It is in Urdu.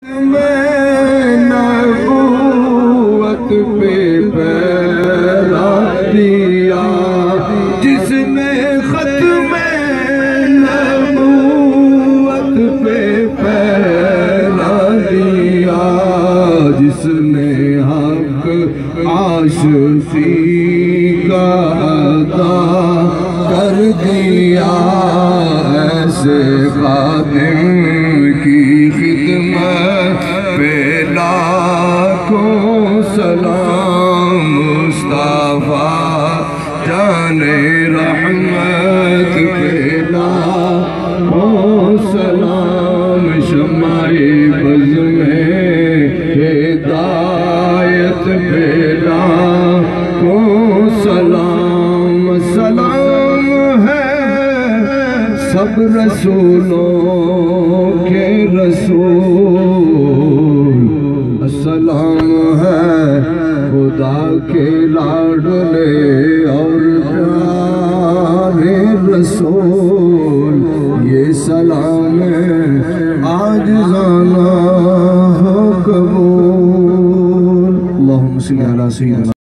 میں نبوت پہ پھیلا دیا، جس نے ختم نبوت پہ پھیلا دیا، جس نے حق عاشقی کا ادا کر دیا، ایسے خادم کی خدمت پہ لاکھوں سلام، مصطفیٰ جان رحمت پہ لاکھوں سلام، شمع بز میں ہدایت پہ لاکھوں سلام، سلام ہے سب رسولوں کے رسول، السلام ہے خدا کے لاڈلے اور پیارے رسول، یہ سلام عاجزانہ ہو قبول۔ اللہم صلی علی سیدنا